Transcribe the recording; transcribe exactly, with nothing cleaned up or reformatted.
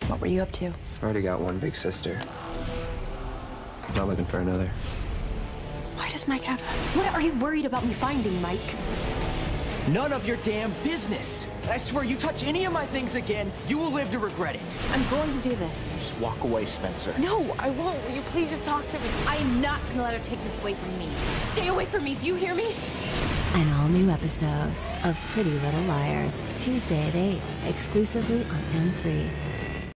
What were you up to? Already got one big sister. Not looking for another. Why does Mike have... What are you worried about me finding, Mike? None of your damn business. And I swear, you touch any of my things again, you will live to regret it. I'm going to do this. Just walk away, Spencer. No, I won't. Will you please just talk to me? I am not gonna let her take this away from me. Stay away from me. Do you hear me? An all-new episode of Pretty Little Liars, Tuesday at eight, exclusively on M three.